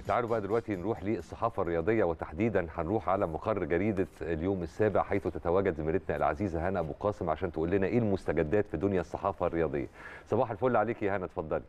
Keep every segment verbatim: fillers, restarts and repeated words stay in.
تعالوا بقى دلوقتي نروح للصحافة الرياضية، وتحديدا هنروح على مقر جريدة اليوم السابع، حيث تتواجد زميلتنا العزيزة هنا أبو قاسم عشان تقول لنا إيه المستجدات في دنيا الصحافة الرياضية. صباح الفل عليك يا هنا، اتفضلي.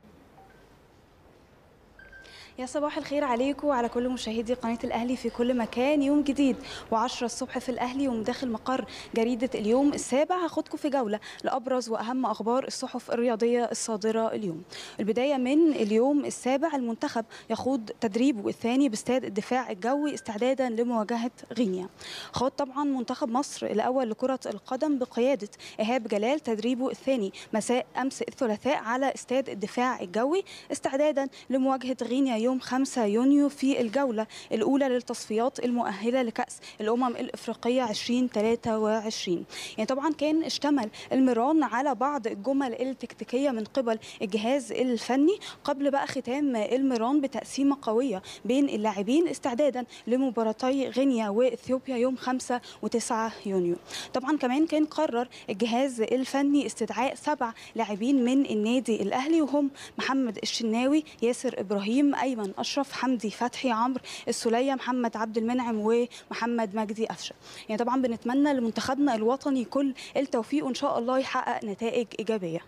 يا صباح الخير عليكم وعلى كل مشاهدي قناة الأهلي في كل مكان. يوم جديد وعشرة الصبح في الأهلي ومن داخل مقر جريدة اليوم السابع هاخدكم في جولة لأبرز وأهم أخبار الصحف الرياضية الصادرة اليوم. البداية من اليوم السابع، المنتخب يخوض تدريبه الثاني باستاد الدفاع الجوي استعدادا لمواجهة غينيا. خاض طبعا منتخب مصر الأول لكرة القدم بقيادة إيهاب جلال تدريبه الثاني مساء أمس الثلاثاء على استاد الدفاع الجوي استعدادا لمواجهة غينيا يوم خمسة يونيو في الجولة الأولى للتصفيات المؤهلة لكأس الأمم الإفريقية ألفين وثلاثة وعشرين. يعني طبعا كان اشتمل المران على بعض الجمل التكتيكية من قبل الجهاز الفني قبل بقى ختام المران بتقسيمة قوية بين اللاعبين استعدادا لمباراتي غينيا وإثيوبيا يوم خمسة وتسعة يونيو. طبعا كمان كان قرر الجهاز الفني استدعاء سبع لاعبين من النادي الأهلي، وهم محمد الشناوي، ياسر إبراهيم، أيمن أشرف، حمدي فتحي، عمرو السولية، محمد عبد المنعم ومحمد مجدي قفشه. يعني طبعا بنتمنى لمنتخبنا الوطني كل التوفيق وإن شاء الله يحقق نتائج إيجابية.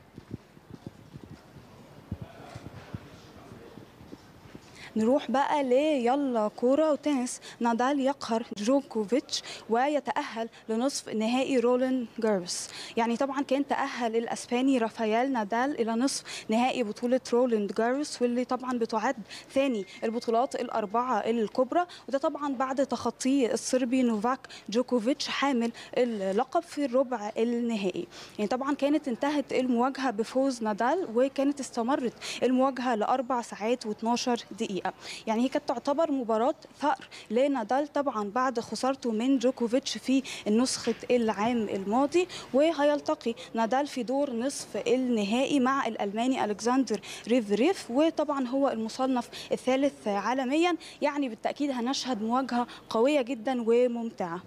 نروح بقى ليلا كوره وتنس. نادال يقهر جوكوفيتش ويتأهل لنصف نهائي رولان جاربس. يعني طبعا كان تأهل الاسباني رافائيل نادال الى نصف نهائي بطولة رولاند جاربس، واللي طبعا بتعد ثاني البطولات الاربعه الكبرى، وده طبعا بعد تخطي الصربي نوفاك جوكوفيتش حامل اللقب في الربع النهائي. يعني طبعا كانت انتهت المواجهه بفوز نادال، وكانت استمرت المواجهه لاربع ساعات واثناشر دقيقه. يعني هي كانت تعتبر مباراة ثأر لنادال طبعا بعد خسارته من جوكوفيتش في النسخة العام الماضي، وهيلتقي نادال في دور نصف النهائي مع الألماني ألكسندر ريفريف، وطبعا هو المصنف الثالث عالميا. يعني بالتأكيد هنشهد مواجهة قوية جدا وممتعة.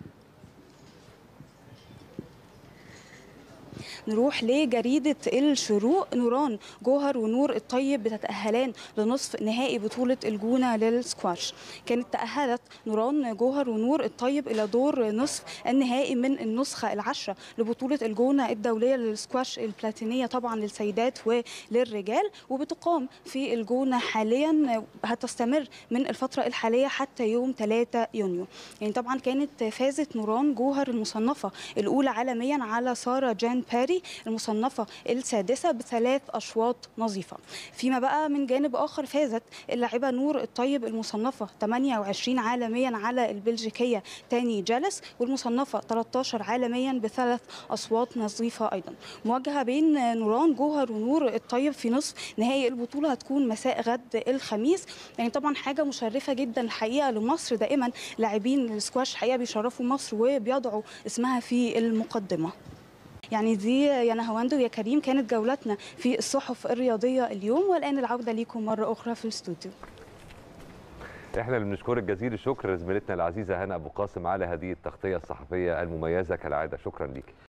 نروح لجريدة الشروق. نوران جوهر ونور الطيب بتتأهلان لنصف نهائي بطولة الجونة للسكواش. كانت تأهلت نوران جوهر ونور الطيب إلى دور نصف النهائي من النسخة العشرة لبطولة الجونة الدولية للسكواش البلاتينية طبعا للسيدات وللرجال، وبتقام في الجونة حاليا، هتستمر من الفترة الحالية حتى يوم ثلاثة يونيو. يعني طبعا كانت فازت نوران جوهر المصنفة الأولى عالميا على سارة جان باري المصنفة السادسة بثلاث أشواط نظيفة. فيما بقى من جانب آخر فازت اللاعبة نور الطيب المصنفة ثمانية وعشرين عالميا على البلجيكية تاني جالس، والمصنفة ثلاثة عشر عالميا بثلاث أصوات نظيفة أيضا. مواجهة بين نوران جوهر ونور الطيب في نصف نهائي البطولة هتكون مساء غد الخميس. يعني طبعا حاجة مشرفة جدا الحقيقة لمصر، دائما لاعبين السكواش الحقيقة بيشرفوا مصر وبيضعوا اسمها في المقدمة. يعني دي يا نهاوند ويا كريم كانت جولتنا في الصحف الرياضية اليوم، والآن العودة ليكم مرة أخرى في الاستوديو. احنا اللي بنشكرك جزيل الشكر زميلتنا العزيزة هنا أبو قاسم على هذه التغطية الصحفية المميزة كالعادة. شكرا ليك.